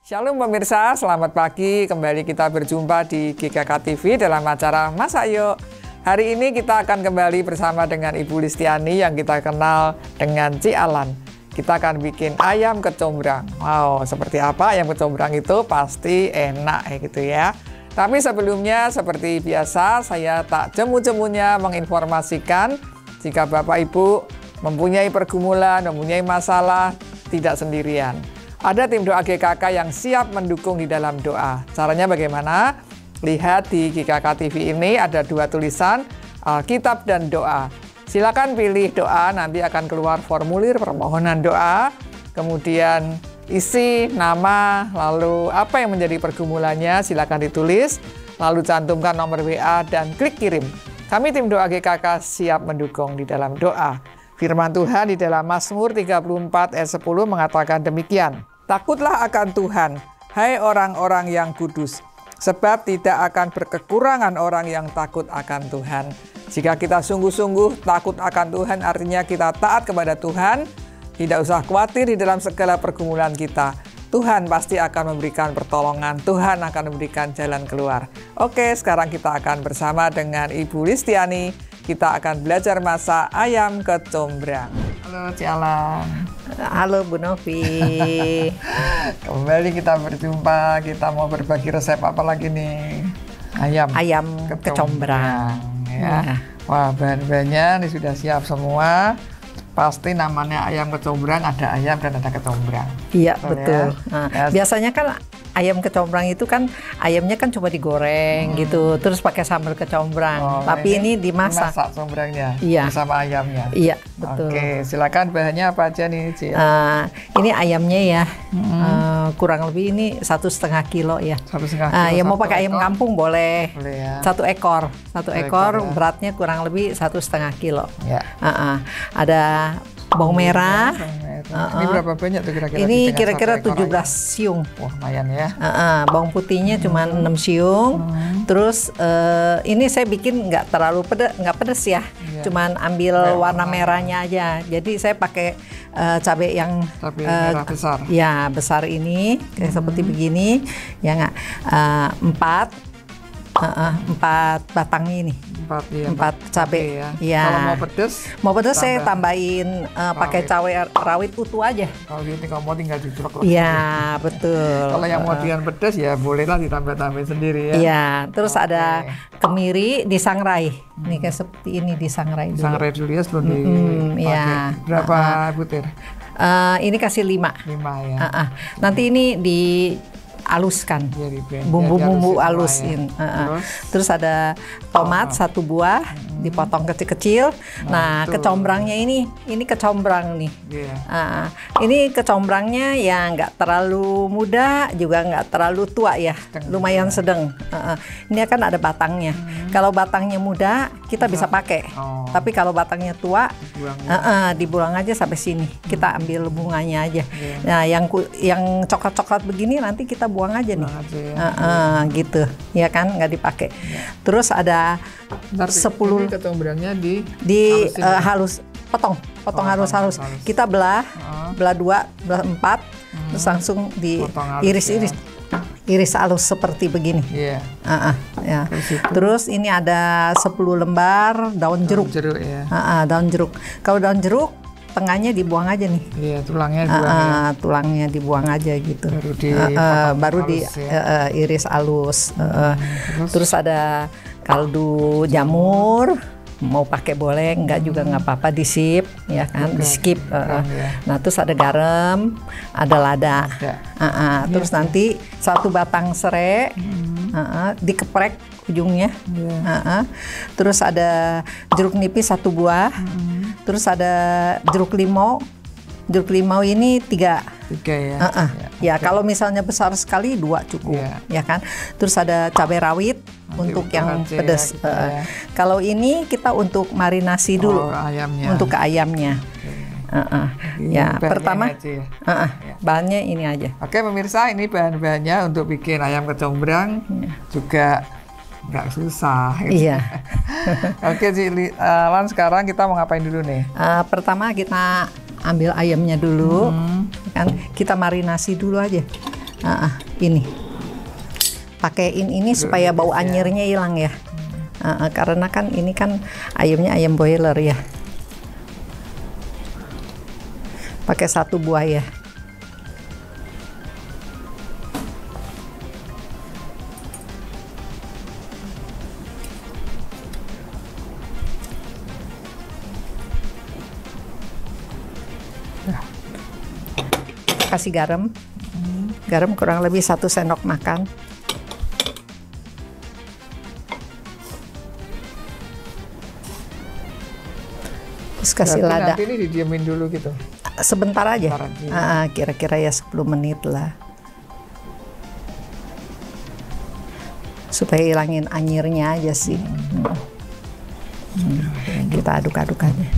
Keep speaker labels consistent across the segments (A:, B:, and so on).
A: Shalom pemirsa, selamat pagi. Kembali kita berjumpa di GKK TV dalam acara Masak Yuk. Hari ini kita akan kembali bersama dengan Ibu Listiani yang kita kenal dengan Ci Alan. Kita akan bikin ayam kecombrang. Wow, seperti apa ayam kecombrang itu? Pasti enak gitu ya. Tapi sebelumnya seperti biasa saya tak jemu-jemunya menginformasikan jika Bapak Ibu mempunyai pergumulan, mempunyai masalah, tidak sendirian. Ada tim doa GKK yang siap mendukung di dalam doa. Caranya bagaimana? Lihat di GKK TV ini ada dua tulisan, Alkitab dan doa. Silakan pilih doa, nanti akan keluar formulir permohonan doa. Kemudian isi nama, lalu apa yang menjadi pergumulannya, silakan ditulis. Lalu cantumkan nomor WA dan klik kirim. Kami tim doa GKK siap mendukung di dalam doa. Firman Tuhan di dalam Mazmur 34 ayat 10 mengatakan demikian. Takutlah akan Tuhan, hai orang-orang yang kudus, sebab tidak akan berkekurangan orang yang takut akan Tuhan. Jika kita sungguh-sungguh takut akan Tuhan, artinya kita taat kepada Tuhan, tidak usah khawatir di dalam segala pergumulan kita. Tuhan pasti akan memberikan pertolongan, Tuhan akan memberikan jalan keluar. Oke, sekarang kita akan bersama dengan Ibu Listiani. Kita akan belajar masak ayam kecombrang. Halo Ci Alan.
B: Halo Bu Novi.
A: Kembali kita berjumpa. Kita mau berbagi resep apa lagi nih? Ayam
B: kecombrang.
A: Ya. Wah, bahan-bahannya ini sudah siap semua. Pasti namanya ayam kecombrang, ada ayam dan ada kecombrang.
B: Iya, betul. Ya? Nah, biasanya kan ayam kecombrang itu kan ayamnya kan cuma digoreng gitu, terus pakai sambal kecombrang. Tapi ini dimasak
A: combrangnya
B: bersama
A: ayamnya.
B: Iya, betul.
A: Oke, silakan bahannya apa aja nih, Ci?
B: Ini ayamnya ya, kurang lebih ini 1,5 kilo ya.
A: 1,5 kilo.
B: Ya mau pakai ayam kampung boleh.
A: Boleh ya.
B: Satu ekor ya. Beratnya kurang lebih 1,5 kilo. Ya. Ada bawang merah.
A: Ini berapa banyak tuh kira-kira?
B: Ini kira-kira 17 siung.
A: Wah, lumayan ya.
B: Bawang putihnya cuma 6 siung. Terus ini saya bikin nggak terlalu pedas ya. Cuman ambil warna merahnya aja. Jadi saya pakai cabai yang
A: merah besar.
B: Ya, besar ini kayak seperti begini. Ya nggak 4 batang ini. 4 cabai ya.
A: Kalau mau pedas
B: saya tambahin pakai cabai rawit utuh aja.
A: Kalau gitu kamu tinggal diceplok.
B: Iya, betul.
A: Kalau yang mau pedas ya bolehlah ditambah-tambahin sendiri ya.
B: Iya, terus ada kemiri disangrai. Ini kayak seperti ini disangrai dulu.
A: Disangrai dulu ya sebelum dipakai.
B: Iya.
A: Berapa butir?
B: Ini kasih 5.
A: 5 ya.
B: Nanti ini aluskan, bumbu-bumbu alusin. Terus ada tomat 1 buah, dipotong kecil-kecil. Nah, kecombrangnya ini kecombrang nih. Ini kecombrangnya ya nggak terlalu muda, juga nggak terlalu tua ya, lumayan sedang. Ini kan ada batangnya. Kalau batangnya muda, kita bisa pakai. Tapi kalau batangnya tua, dibuang aja sampai sini. Kita ambil bunganya aja. Nah, yang coklat-coklat begini nanti kita buang aja nih. Gitu. Ya kan, nggak dipakai. Terus ada 10
A: kecombrangnya
B: halus, potong halus. Kita belah 2, belah 4, terus langsung iris halus seperti begini.
A: Ya.
B: Terus ini ada 10 lembar daun jeruk. Daun jeruk. Kalau daun jeruk tengahnya dibuang aja nih.
A: Iya, tulangnya dibuang.
B: Tulangnya dibuang aja gitu. Baru iris halus. Terus ada kaldu jamur. Mau pakai boleh, enggak juga nggak apa-apa, di-skip ya kan, di-skip. Nah, terus ada garam, ada lada. Terus nanti 1 batang serai, dikeprek ujungnya. Terus ada jeruk nipis 1 buah. Terus ada jeruk limau. Jeruk limau ini 3 ya. Ya, kalau misalnya besar sekali 2 cukup, ya kan. Terus ada cabai rawit untuk yang pedas. Kalau ini kita untuk marinasi dulu, untuk ke ayamnya. Ya, pertama bahannya ini aja.
A: Oke pemirsa, ini bahan-bahannya untuk bikin ayam kecombrang juga nggak susah.
B: Iya.
A: Oke Ci Alan, sekarang kita mau ngapain dulu nih?
B: Pertama kita ambil ayamnya dulu, kan kita marinasi dulu aja. Ini pakaiin ini supaya bau anyirnya hilang ya. Karena kan ini kan ayamnya ayam boiler ya. Pakai 1 buah ya. Kasih garam. Garam kurang lebih 1 sendok makan. Terus kasih lada.
A: Nanti ini didiamin dulu gitu.
B: Sebentar aja. Kira-kira ya 10 menit lah. Supaya hilangin anyirnya aja sih. Kita aduk-aduk aja.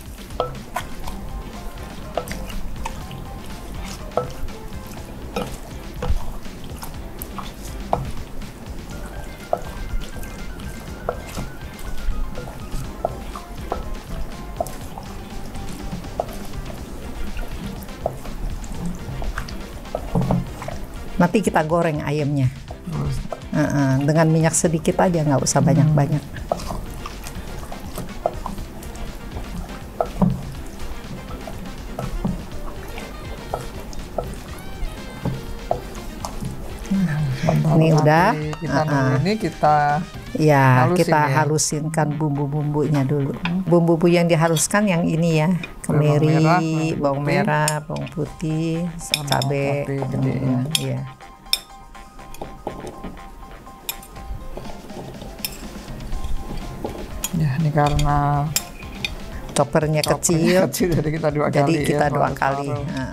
B: Nanti kita goreng ayamnya dengan minyak sedikit aja, nggak usah banyak-banyak. Ini udah.
A: Ini kita
B: ya kita halusinkan bumbu-bumbunya dulu. Bumbu yang dihaluskan yang ini ya, kemiri, bawang merah, bawang putih, cabai. Iya.
A: Ya, ini karena
B: choppernya kecil,
A: jadi kita 2 kali.
B: Jadi kita 2 kali.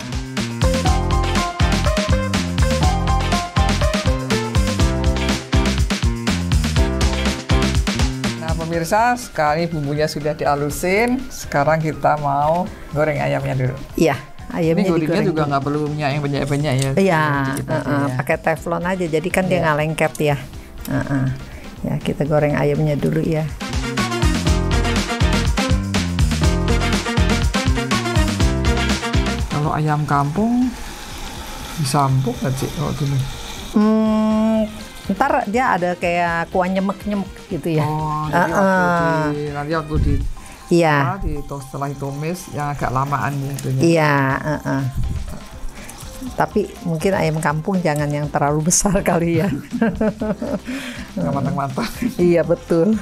A: Pemirsa, sekali bumbunya sudah dihalusin, sekarang kita mau goreng ayamnya dulu.
B: Iya, ayamnya
A: gorengnya juga nggak perlu minyak yang banyak-banyak ya.
B: Iya, pakai teflon aja, jadi kan dia nggak lengket ya. Ya, kita goreng ayamnya dulu ya.
A: Kalau ayam kampung bisa empuk nggak sih kalau gini?
B: Ntar dia ada kayak kuah nyemek-nyemek gitu ya.
A: Oh, jadi nanti waktu di
B: iya.
A: Setelah ditumis yang agak lamaan ya.
B: Iya. Tapi mungkin ayam kampung jangan yang terlalu besar kali ya.
A: Nggak matang-matang.
B: Iya betul.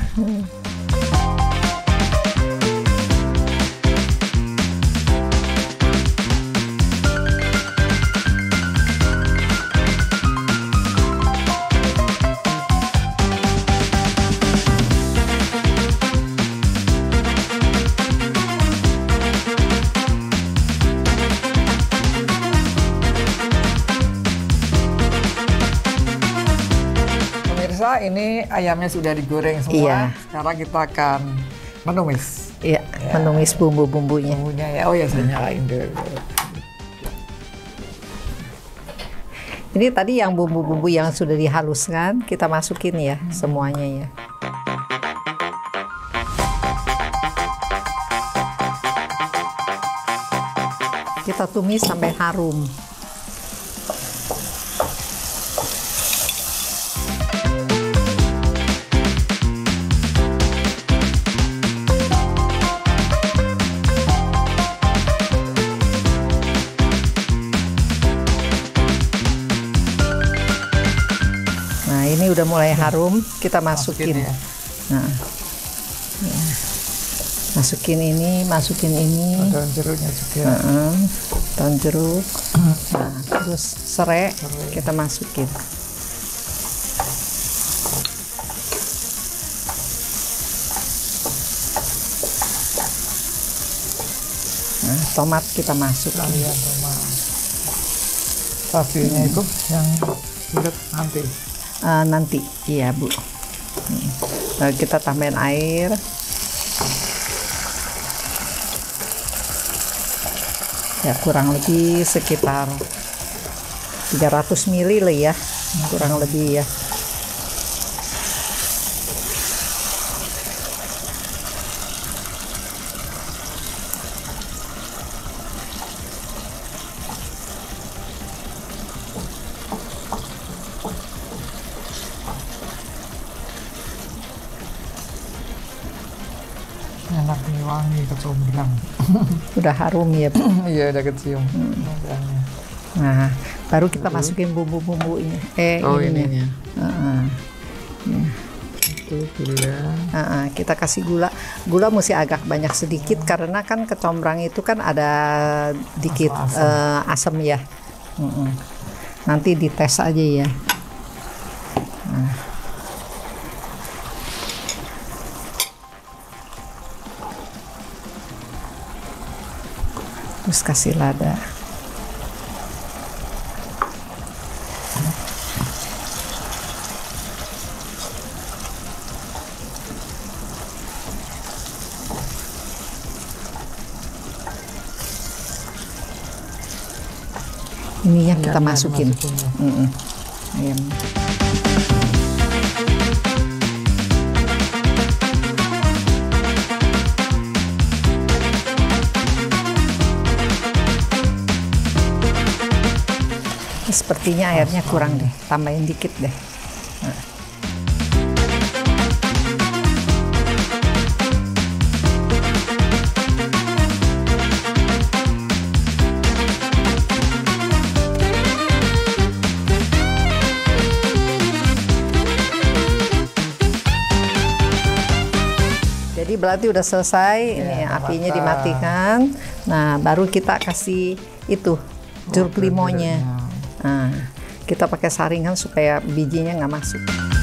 A: Ini ayamnya sudah digoreng semua.
B: Iya.
A: Sekarang kita akan menumis.
B: Iya, menumis bumbu-bumbunya.
A: Ya. Oh ya, saya nyalain dulu.
B: Ini tadi yang bumbu-bumbu yang sudah dihaluskan kita masukin ya semuanya ya. Kita tumis sampai harum. Ini udah mulai harum, kita masukin.
A: Ya.
B: Nah, ya. Masukin ini.
A: Daun jeruknya juga.
B: Daun jeruk. Nah, terus serai kita masukin. Nah, tomat kita masukin.
A: Tomat. Sapinya itu yang bulat nanti.
B: Nanti, iya Bu. Lalu kita tambahin air. Ya kurang lebih sekitar 300 ml lah ya, kurang lebih ya.
A: enak nih, wangi kecombrang.
B: Udah harum ya.
A: Iya, udah kecium.
B: Nah, baru kita masukin bumbu-bumbunya.
A: Ininya.
B: Ya.
A: Itu gula.
B: Kita kasih gula. Gula mesti agak banyak sedikit karena kan kecombrang itu kan ada dikit asam ya. Nanti dites aja ya. Nah. Terus kasih lada. Ini yang kita masukin. Ayam. Sepertinya airnya kurang deh, tambahin dikit deh. Nah. Jadi berarti udah selesai, ini apinya dimatikan. Nah, baru kita kasih itu jeruk limonnya. Nah, kita pakai saringan supaya bijinya nggak masuk.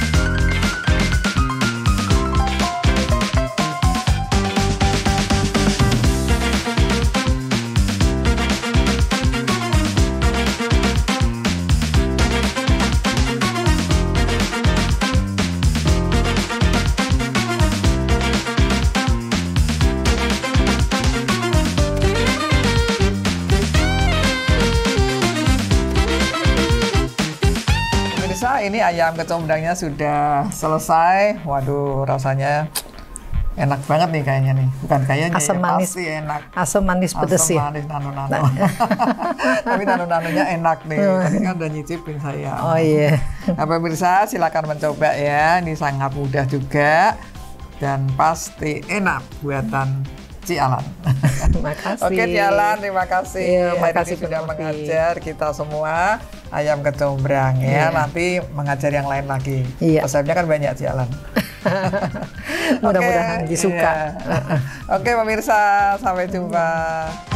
A: Ini ayam kecombrangnya sudah selesai. Waduh, rasanya enak banget nih kayaknya nih. Bukan kayaknya,
B: asam manis,
A: pasti enak.
B: Asam manis pedes ya.
A: Asam manis nano-nano. Tapi nano-nanonya enak nih. Tadi kan udah nyicipin saya.
B: Oh iya.
A: Nah, pemirsa silakan mencoba ya. Ini sangat mudah juga dan pasti enak buatan Ci Alan.
B: Terima kasih.
A: Oke, Ci Alan, terima kasih.
B: Terima kasih
A: sudah mengajar kita semua ayam kecombrang ya. Nanti mengajar yang lain lagi. Resepnya kan banyak, Ci Alan.
B: Mudah-mudahan disuka.
A: Oke, pemirsa, sampai jumpa.